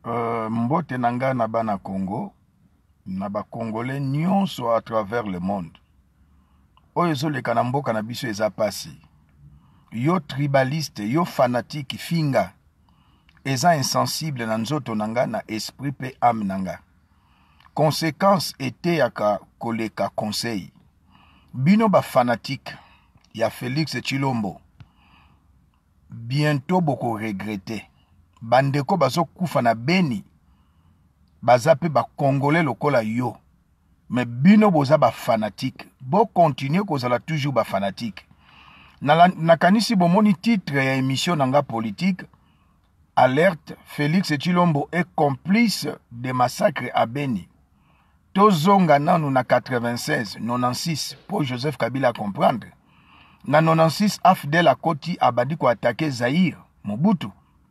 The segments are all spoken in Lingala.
Mbote nanga na bana Congo, na ba Congolais nyonso à travers le monde. Oyo ezoleka na mboka na biso eza pasi. Yo tribaliste, yo fanatique finga. Eza insensible na nzoto nanga na esprit pe âme nanga. Conséquence était yaka koleka conseil. Bino ba fanatique ya Félix Tshilombo. Bientôt boko regretter. Bandeko bazo kufa na Beni. Bazape ba Congolais lokola yo. Mais bino boza ba fanatique. Bo continuer kozala toujours ba fanatique. Nakanisi bomoni titre ya émission nanga politique. Alerte, Félix Tshilombo est complice des massacres à Beni. Tozonga nanu na 96, 96, pour Joseph Kabila comprendre. Na 96, Afdel Akoti abadi ko attaquer Zaïre, Mobutu.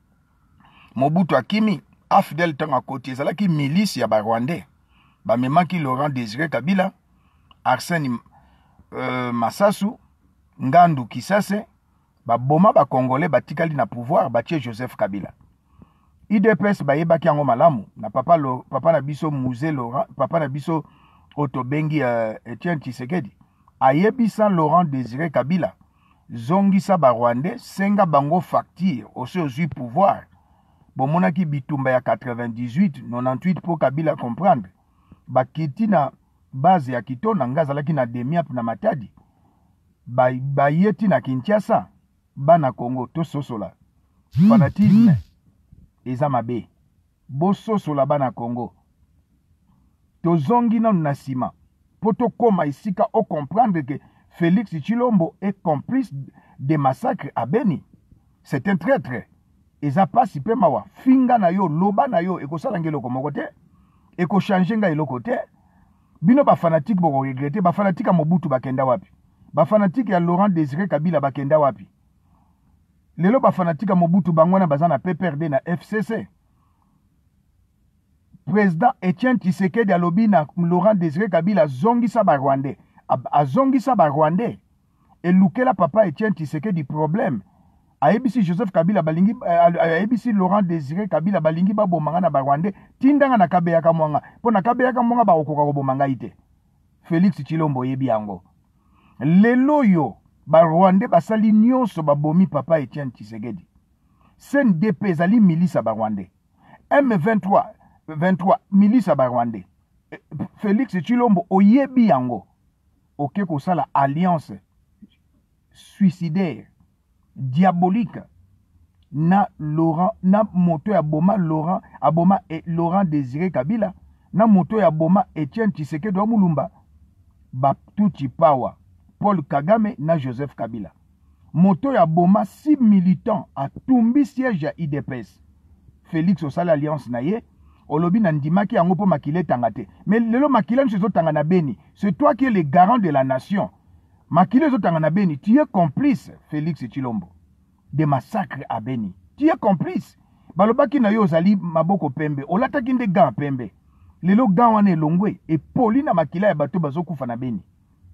Mobutu akimi, Afdel tanga Akoti, ezalaki milice ya ba Rwandais. Ba memaki Laurent Désiré Kabila, Arsène Massasu, Ngandu Kisase, ba boma ba Congolais batikali na pouvoir batie Joseph Kabila. IDPS ba yebaki yango malamu na papa na biso Musée Laurent, papa na biso Otobengi Etienne Tshisekedi. Ayebisa Laurent Désiré Kabila, zongisa ba Rwandais, senga bango facture, ose ozui pouvoir. Bomonaki bitumba ya 98, 98 pour Kabila comprendre. Bakiti na base ya Kitona ngazalaki na Demiap na Matadi. Bayeti na Kinshasa, bana Congo, to sosola. Fanatisme, eza mabe. Bo sosola bana Congo. To zongi na nasima. Poto koma isika o comprendre que Félix Tshilombo est complice des massacres à Beni. C'est un traître. Eza pasi pe mawa. Finga na yo, loba na yo, eko salange loko mokote. Eko change nga iloko te. Bino ba fanatique boko regrette. Ba fanatique a Mobutu bakenda wapi. Ba fanatique ya Laurent Désiré Kabila bakenda wapi. Lelo ba fanatique a Mobutu bangwana bazana PPRD na FCC. Président Etienne Tshisekedi alobi na Laurent Désiré Kabila zongisa ba Rwandais. Azongisa ba Rwandais. Et lukela papa Etienne Tshisekedi problème. Ayebisi Joseph Kabila balingi ayebisi Laurent Désiré Kabila balingi ba bomanga na ba Rwandais. Tindanga na kabeyaka mwanga. Po na kabeyaka mwanga ba okoka bomanga ite. Félix Tshilombo yebi yango. Lelo yo ba Rwandais basali nyonso babomi papa Etienne Tshisekedi. CNDP ezali milice ba Rwandais. M23 milice ba Rwandais. Félix Tshilombo oyebi yango. Oke kosala alliance suicidaire diabolique na Laurent na moto ya boma Laurent aboma et Laurent Désiré Kabila na moto ya boma Etienne Tshisekedi wa Mulumba Batuti Pawa Paul Kagame na Joseph Kabila. Moto ya boma 6 militants a tumbi siège ya IDPS. Félix osala alliance na ye, olobi na ndimaki yango po makile tangate. Mais lelo makile nso tanga na Beni, c'est toi qui es le garant de la nation. Makile zo tanga na Beni, tu es complice Félix Tshilombo de massacre à Beni. Tu es complice. Balobaki na yo ozali maboko pembe, olataki nde gant pembe. Lelo gant wana elongwe et poli na makila ya bato bazokufa na Beni.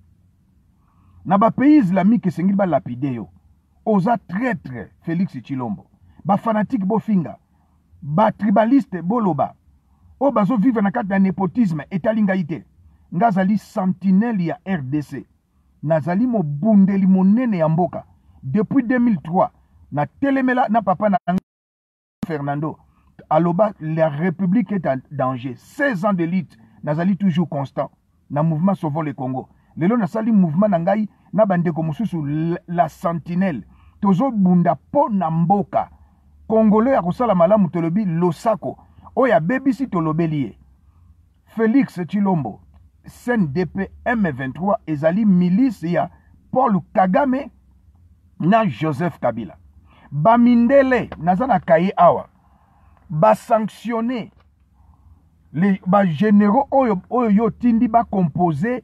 Na ba pays islamique esengi ba lapide yo. Oza traître Félix Tshilombo. Ba fanatique bo finga. Ba tribaliste boloba. O bazo vivre na kati na népotisme etalinga ite. Ngazali sentinelle ya RDC. Nazali mo bundeli monene ya mboka. Depuis 2003 na telemela na papa na Fernando. Aloba la République est en danger. 16 ans de lutte. Nazali toujours constant. Na mouvement Sauvons le Congo. Lelo na sali mouvement na ngai na bandeko mususu la sentinelle. Tozo bunda po na mboka. Congolais ya kosala malamu tolobi losako. Oya bebisi tolobeliye. Félix Tshilombo. CNDP M23 ezali milice ya Paul Kagame na Joseph Kabila. Bamindele nazana kaye awa. Ba sanctionner les ba généraux oyo yo tindi ba composer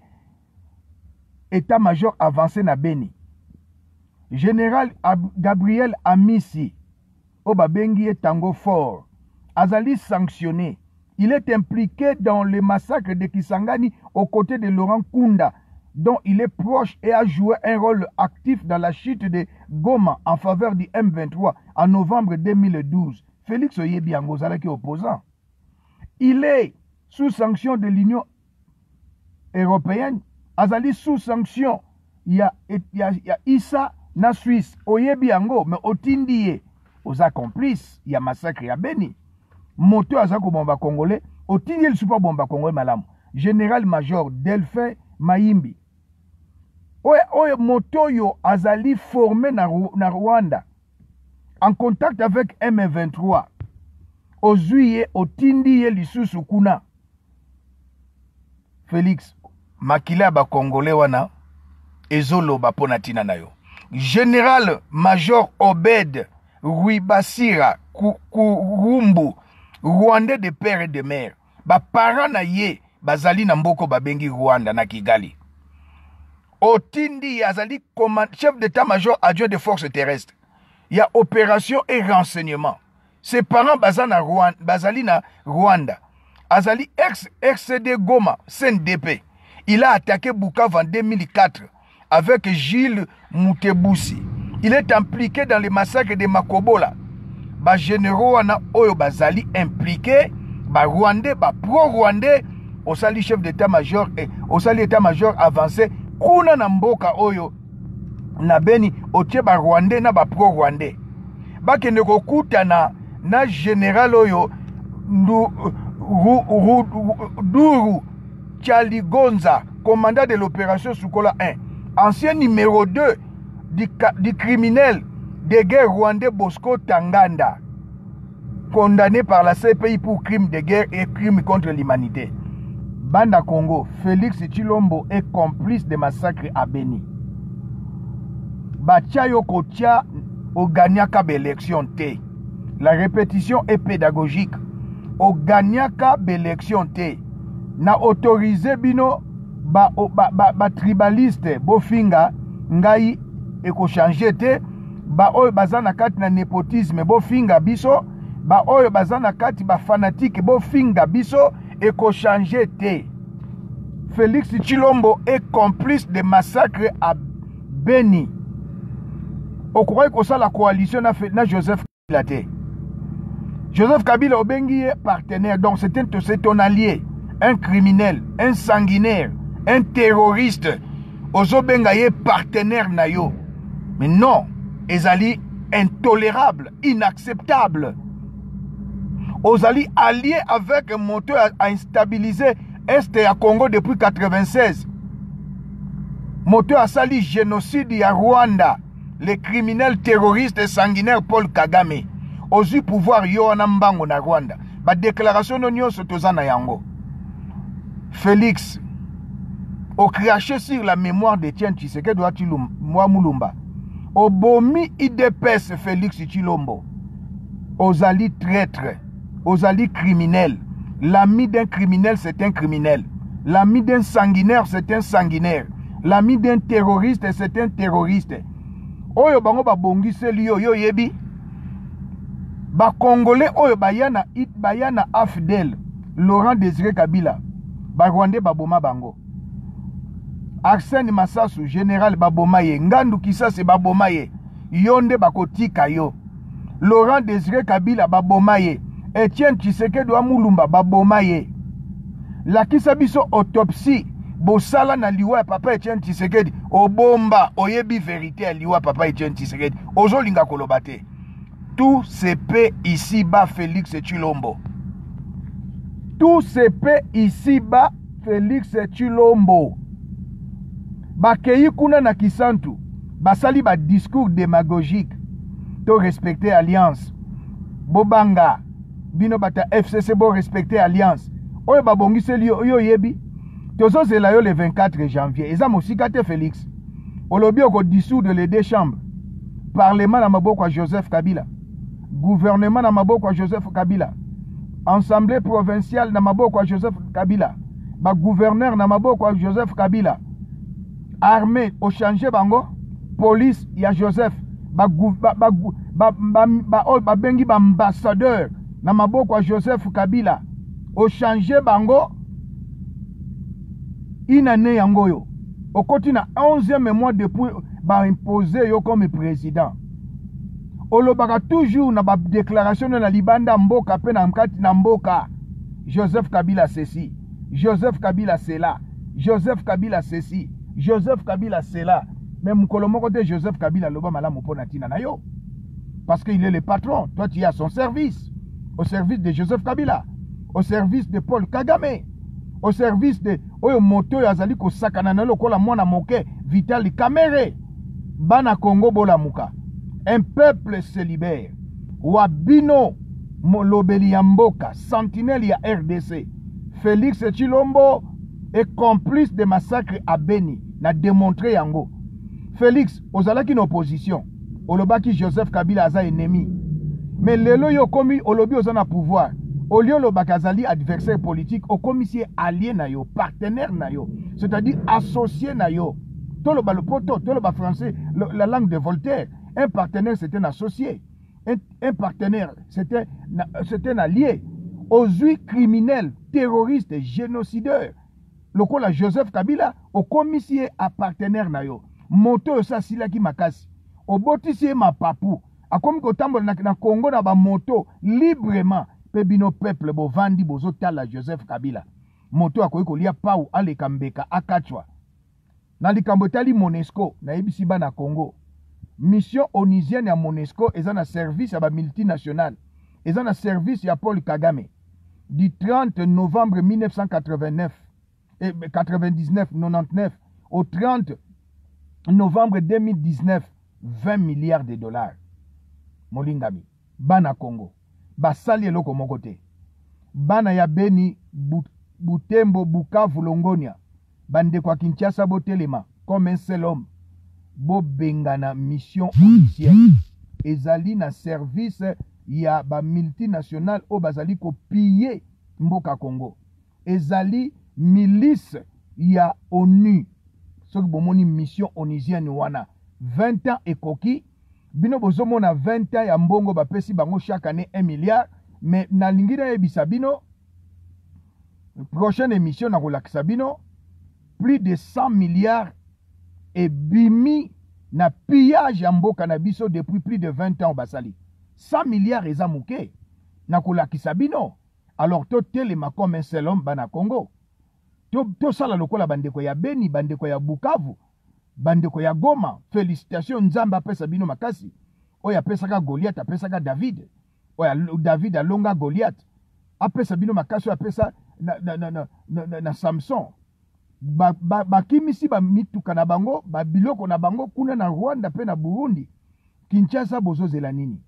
état-major avancé na Beni. Général Gabriel Amisi Obabengi Tango Fort azali sanctionné. Il est impliqué dans le massacre de Kisangani aux côtés de Laurent Kunda, dont il est proche et a joué un rôle actif dans la chute de Goma en faveur du M23 en novembre 2012. Félix Oyebi Angozala qui est opposant. il est sous sanction de l'Union européenne. Azali sous sanction. Il y a Issa na Suisse. Oyebi yango, mais otindie. Aux accomplices, il y a massacre à Beni. Moto azako bomba congolais. Otindie le super bomba congolais malam. Général-major Delphin Mayimbi. Oye moto yo azali formé na Rwanda. En contact avec M23. Ozuye otindie lisusu kuna. Félix, makila ba congolais wana ezolo ba ponatina na yo. Général Major Obed Rwibasira Kurumbu, Rwandais de père et de mère. Ba parents na ye bazali na mboko babengi Rwanda na Kigali. Otindi azali chef d'état-major adjoint des forces terrestres. Il y a opération et renseignement. Ses parents bazali na Rwanda. Azali ex-CD Goma, CNDP. Il a attaqué Bukavu en 2004 avec Gilles Moutebusi. Il est impliqué dans les massacres de Makobola. Ba généraux wana oyo bazali impliqué, ba Rwandais, ba pro-Rwandais, osali chef d'état-major et osali état-major avancé, kuna na mboka oyo na Beni, otie ba Rwandais na ba pro-Rwandais. Ba kende kokuta na général oyo Duru Chaligonza, commandant de l'opération Sukola 1, ancien numéro 2 du criminel de guerre rwandais Bosco Tanganda, condamné par la CPI pour crimes de guerre et crimes contre l'humanité. Banda Congo, Félix Tshilombo est complice des massacres à Beni. Bachayo Kotia au Ganyaka l'élection T. La répétition est pédagogique. Au Ganyaka l'élection T. Na autorisé bino ba tribaliste bofinga ngai eko changer te ba oyo bazana kati na népotisme bofinga biso ba oyo bazana kati ba fanatique bofinga biso eko changer te. Félix Tshilombo est complice des massacres à Beni. Au croit que ça la coalition na Joseph Kabila te. Joseph Kabila obengi partenaire, donc c'est ton allié. Un criminel, un sanguinaire, un terroriste, ozobengaye partenaire na yo. Mais non, ezali intolérable, inacceptable. Ozali allié avec un moteur à instabiliser Est à Congo depuis 1996. Moteur a sali génocide à Rwanda. Les criminels terroristes et sanguinaires Paul Kagame. Ozu pouvoir yo anambango na Rwanda. Ba déclaration no nyonso tozana yango. Félix, au craché sur la mémoire de Etienne Tshisekedi Moulumba, au bomi IDPS Félix Tshilombo, aux alliés traîtres, aux alliés criminels. L'ami d'un criminel, c'est un criminel. L'ami d'un sanguinaire, c'est un sanguinaire. L'ami d'un terroriste, c'est un terroriste. Oyo bango ba bongi selio yo yebi. Ba Congolais oyo bayana Afdel, Laurent Désiré Kabila. Ba Rwandais baboma bango. Arsène Massasu, général babomaye. Ngandu Kisase babomaye. Yonde bakotika yo. Laurent Désiré Kabila babomaye. Etienne Tshisekedi Moulumba babomaye. La kisabiso autopsie. Bosala na liwa papa Etienne Tshisekedi. Obomba oyebi vérité à liwa papa Etienne Tshisekedi. Ozo linga kolobate. Tout se paie ici-bas Félix Tshilombo. Tout se paie ici-bas Félix Tshilombo. Bakei kuna na Kisantu. Basali ba discours démagogique. To respecter alliance. Bobanga. Bino bata FCC bo respecter alliance. Oyo babongiseli yo yebi. Tozo zela yo le 24 janvier. Eza mosikate Félix. Olobi oko dissoudre les deux chambres. Parlement na maboko à Joseph Kabila. Gouvernement na maboko à Joseph Kabila. Assemblée provinciale na maboko à Joseph Kabila. Ba gouverneur na maboko à Joseph Kabila. Armée au changer bango. Police ya Joseph. Ba bengi ba ambassadeur na maboko à Joseph Kabila. Au changer bango. Inane yango yo. Au côté na 11e mois depuis ba imposé yo comme président. Olobaka toujours na ba déclaration na libanda mboka pe na mkati na mboka. Joseph Kabila ceci, Joseph Kabila cela, Joseph Kabila ceci, Joseph Kabila cela. Mais mon côté Joseph Kabila loba malamu pona tina na yo. Parce qu'il est le patron. Toi, tu es à son service. Au service de Joseph Kabila. Au service de Paul Kagame. Au service de Oyo Moto Yazali ko sakana na lokola mwana moke Vitali Kamere. Bana Congo bola muka. Un peuple se libère. Wabino Molobeli Yamboka, sentinelle ya RDC. Félix Tshilombo est complice de massacre à Beni. N'a démontré yango. Félix, ozalaki une opposition. Olobaki Joseph Kabila aza ennemi. Mais lelo yo komi olobi ozana pouvoir. Olio lo bakazali adversaire politique, au commissaire allié na yo, partenaire na yo, c'est-à-dire associé na yo. Tolo ba le poto, tolo ba français, la langue de Voltaire. Un partenaire c'était un associé. Un partenaire c'était un allié. Aux huit criminels, terroristes, génocideurs. Lokola Joseph Kabila, au commissaire à partenaire na yo. Moto sa silaki makasi. Au botisi ma papou. A comme kotambo na Congo na ba moto librement. Pebino peuple bo vandi bozo tala Joseph Kabila. Moto akoyi kolia pau ale kambeka akachwa. Na likambo tali Monesco na ebisiba na Congo. Mission onusienne ya Monesco eza na service ya ba multinational. Eza na service ya Paul Kagame. Du 30 novembre 1999 99 au 30 novembre 2019 20 milliards de dollars. Molingami. Bana Congo. Basali eloko moko te. Bana ya Beni, Butembo, Bukavu, Longonia. Bande kwa Kinshasa botelema. Comme un seul homme. Bo bengana mission officielle. Ezali na service ya ba multinational o bazali ko piller mboka Congo. Ezali milice ya ONU. Soki bomoni mission onusienne wana. 20 ans ekoki. Bino bozomo na 20 ans ya mbongo bapesi bango chaque année 1 milliard. Mais na lingida ebisa bino. Prochaine émission na kolakisa bino. Plus de 100 milliards et bimi na pillage ya mboka na biso depuis plus de 20 ans basali. 100 milliards eza muke. Na kolakisa bino. Alors to telema comme un seul homme bana Congo. To sala lokola bandeko ya Beni, bandeko ya Bukavu, bandeko ya Goma. Félicitations Nzamba pesa bino makasi. Oya pesaka Goliath, apesaka David. Oya David alonga Goliath. Apesa bino makasi, apesa na Samson. Bakimisi ba mituka na bango, ba biloko na bango kuna na Rwanda pe na Burundi. Kinshasa bozo zela nini?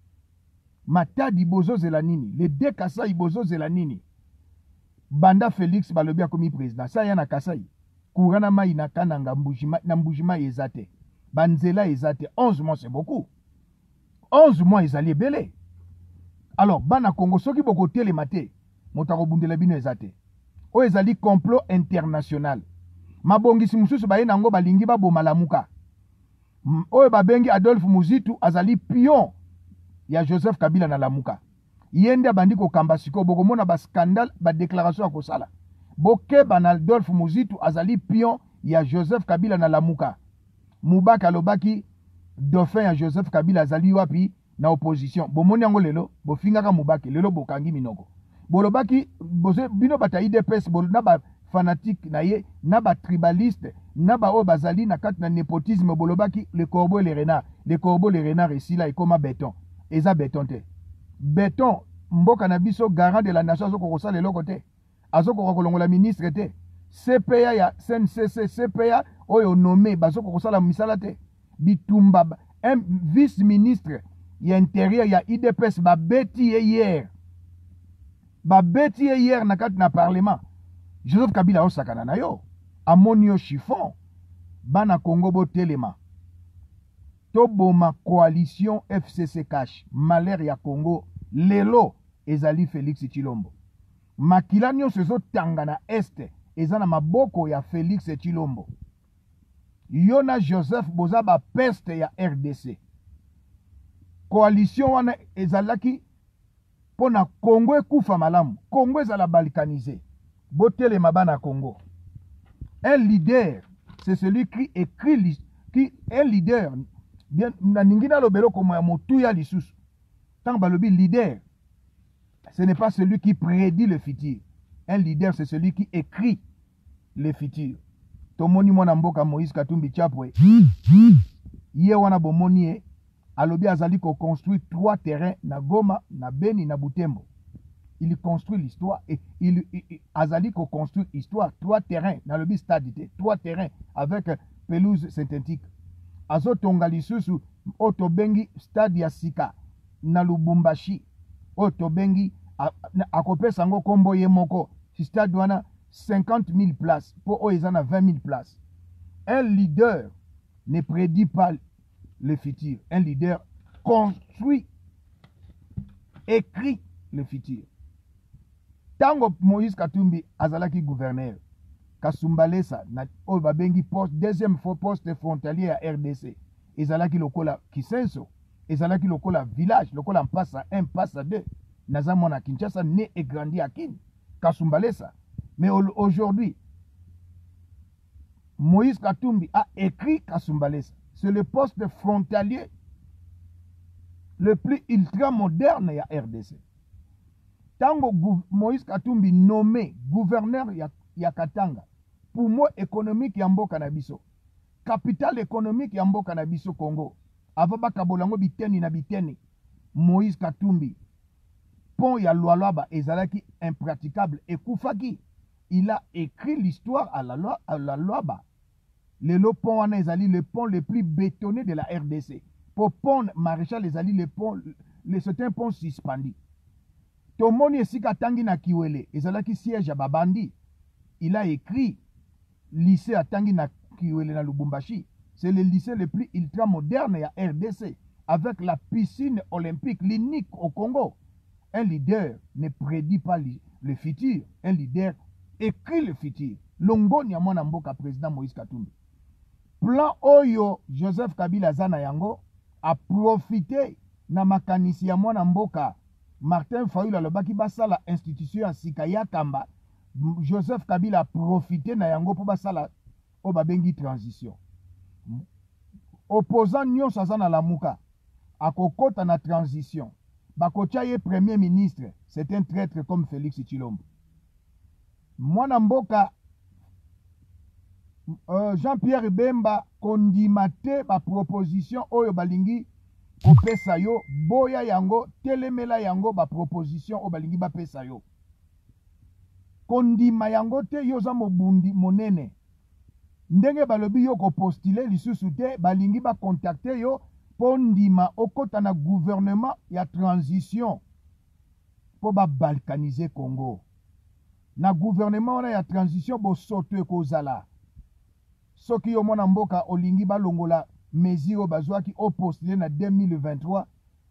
Matadi bozo zela nini? Le Dekasai bozo zela nini? Banda Félix balobi akomi président. Ça ya na Kasai. Kourana mai na kananga mbujima ezate. Banzela ezate. 11 mois c'est beaucoup. 11 mois ezali ebele. Alors bana Congo soki boko telemate. Motako bundela bino ezate. O ezali complot international. Mabongisi mususu baye nango balingi baboma lamuka. Oyo babengi Adolphe Muzitu azali pion ya Joseph Kabila na lamuka. Yende abandi ko kamba siko bokomona ba scandale ba déclaration ya kosala. Bokeba na Adolphe Muzitu azali pion ya Joseph Kabila na lamuka. Mubaka lobaki dauphin ya Joseph Kabila azali wapi na opposition. Bomoni yango lelo bofingaka Mubaki lelo bokangi minoko. Bolobaki bino bata IDPS na ba fanatique na ye na ba tribaliste na ba o bazali na kati na népotisme bolobaki le corbeau et les renards. Le corbeau les renards ici là ekoma béton. Eza béton te. Béton mboka na biso garant de la nation azoko kosala eloko te. Azoko kolongola ministre te. CPA ya CNCC CPA oyo nommé bazoko kosala misala te. Bitumba un vice-ministre ya intérieur ya IDPS babeti hier. Babeti hier na kati na parlement. Joseph Kabila osakana na yo. Amoni yo chiffon. Bana Congo bo telema. Toboma coalition FCC Cash. Malheur ya Congo. Lelo ezali Félix Tshilombo. Makila nyonso ezo tanga na este. Ezana maboko ya Félix Tshilombo. Yona Joseph boza ba peste ya RDC. Coalition wana ezalaki pona Congo ekufa malamu. Congo ezala balkanisé. Botele mabana Congo. Un leader, c'est celui qui écrit, qui est leader. Bien, na ningina lobelo comme ya motuya lisusu. Tant balobi leader. Ce n'est pas celui qui prédit le futur. Un leader, c'est celui qui écrit le futur. Tomoni mwana mboka Moïse Katumbi Chapwe. Ye wana bomoni alobi azali ko construire 3 terrains na Goma, na Beni, na Butembo. Il construit l'histoire et azali ko construire histoire 3 terrains na lobi stade 3 terrains avec pelouse synthétique. Azo tonga lisusu otobengi stade ya sika na Lubumbashi. Otobengi akopesa ngo kombo ye moko stade wana 50 000 places pour oezana 20 000 places. Un leader ne prédit pas le futur. Un leader construit, écrit le futur. Tango Moïse Katumbi azalaki gouverneur, Kasumbalesa na babengi poste deuxième poste frontalier à RDC. Ezalaki lokola Kisenso, ezalaki lokola village, lokola Mpasa 1, Mpasa 2. Nazamona Kinshasa né et grandi à Kin. Kasumbalesa. Mais aujourd'hui, Moïse Katumbi a écrit Kasumbalesa. C'est le poste frontalier le plus ultra moderne ya RDC. Tango Moïse Katumbi nommé gouverneur ya Katanga, poumon économique ya mboka na biso, capitale économique ya mboka na biso Congo, avaba kabolango biteni na biteni, Moïse Katumbi, pont ya Lualaba ezalaki impraticable et Koufaki, il a écrit l'histoire à la Lualaba. Le pont wana ezali le pont le plus bétonné de la RDC. Pour pont Maréchal ezali c'est un pont suspendu. Tomoni esika tangi na Kiwele ezalaki siège à babandi. Il a écrit lycée à tangi na Kiwele na Lubumbashi. C'est le lycée le plus ultra moderne à RDC avec la piscine olympique, l'unique au Congo. Un leader ne prédit pas le futur. Un leader écrit le futur. Longoni ya mwana mboka président Moïse Katumbi. Plan Oyo Joseph Kabila Zana Yango a profité na makanisi ya mwana mboka Martin Fayulu alobaki basala institution ya sika ya Kamba. Joseph Kabila a profité na yango pour basala o babengi transition. Opposant nyonso aza na lamuka akokota na transition. Bakotia ye premier ministre, c'est un traître comme Félix Tshilombo. Mwana mboka Jean-Pierre Bemba kondimate ba proposition oyo balingi kopesa yo, boya yango, telemela yango ba proposition oyo balingi bapesa yo. Kondima yango te yo za mobundi monene. Ndenge balobi yo ko postule lisusu te, balingi ba contacter yo pondima okota na gouvernement ya transition po ba balkaniser Congo. Na gouvernement wana ya transition bo soto ekozala. Soki yo mwana mboka olingi balongola mesure bazwaki o postulé na 2023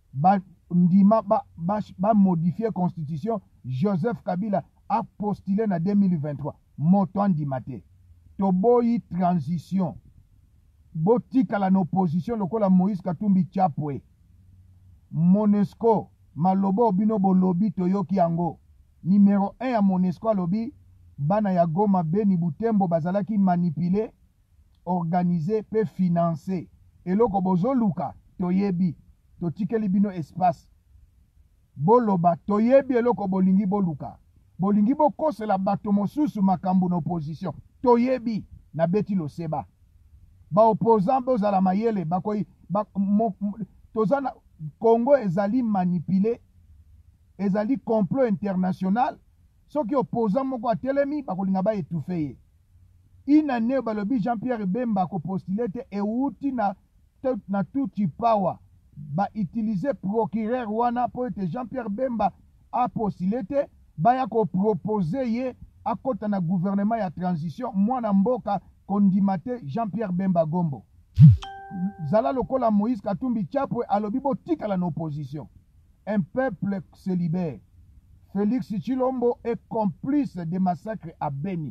ba modifier constitution. Joseph Kabila a postulé na 2023 moto andimate toboyi transition botika la opposition lokola Moïse Katumbi Chapwe Monesco malobo bino bolobi toyoki yango. Numéro 1 ya Monesco alobi bana ya Goma Beni Butembo bazalaki manipuler, organiser pe financer eloko bozoluka toyebi totikeli bino espace boloba toyebi eloko bolingi boluka bolingi bokosela bato mosusu makambo na opposition toyebi na beti loseba ba opposant bozala mayele bakoyi tozana Congo ezali manipulé, ezali complot international. Soki opposant moko atelemi bakolinga ba étouffer ye. Inane balobi Jean-Pierre Bemba ko postulé te euti na tuti power ba utiliser procureur wana po ete Jean-Pierre Bemba a postulé te baya ko proposer ye akota na gouvernement ya transition mwana mboka kondimate Jean-Pierre Bemba Gombo. Zala lokola Moïse Katumbi Chapwe alobi botika la opposition. Un peuple se libère. Félix Tshilombo est complice des massacres à Beni.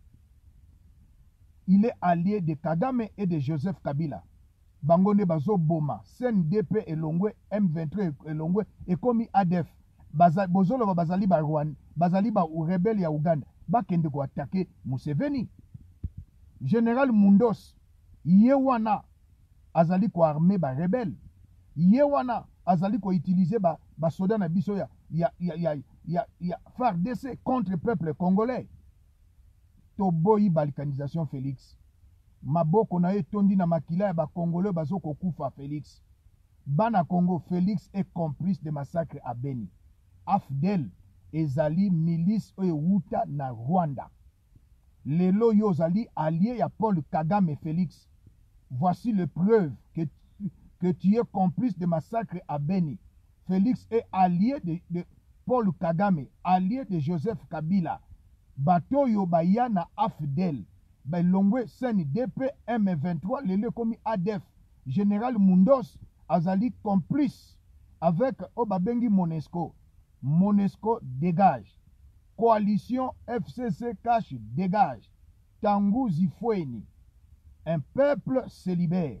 Il est allié de Kagame et de Joseph Kabila. Bangonde bazo boma, CNDP elongwe, M23 elongwe, ekomi ADF. Bozolo bazali ba Rwanda, bazali ba rebelle ya Uganda. Bakende ko attaquer Museveni. Général Mundos, yewana azali ko armé ba rebelle. Yewana azali ko utiliser ba soda na biso y a FARDC contre le peuple congolais. Toboyi balkanisation Félix. Maboko na ye tondi na makila ya ba congolais bazoko kufa Félix. Bana Congo, Félix est complice de massacre à Beni. AFDEL ezali milice oyo wuta na Rwanda. Lelo yo zali allié ya Paul Kagame Félix. Voici le preuve que tu es complice de massacre à Beni. Félix est allié de Paul Kagame, allié de Joseph Kabila. Batoyo bayana AFDEL. Bailongwe Seni DP M23 lele komi ADF. Général Mundos azali complice avec Obabengi Monesco. Monesco dégage. Coalition FCC cache dégage. Tangu Zifweni. Un peuple se libère.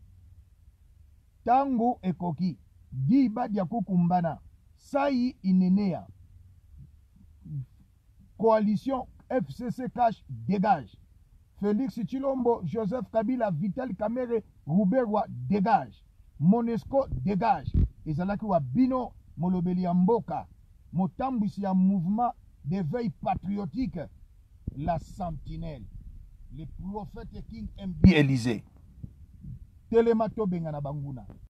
Tango ekoki. Diba diakukumbana. Sayi inenea. Coalition FCC cache dégage. Félix Chilombo, Joseph Kabila, Vital Kamere, Rouberwa dégage. Monesco dégage. Ezalaki wa bino molobeli ya mboka. Motambwisi ya mouvement d'éveil patriotique. La sentinelle. Le prophète King MB Élysée. Telemato bengana banguna.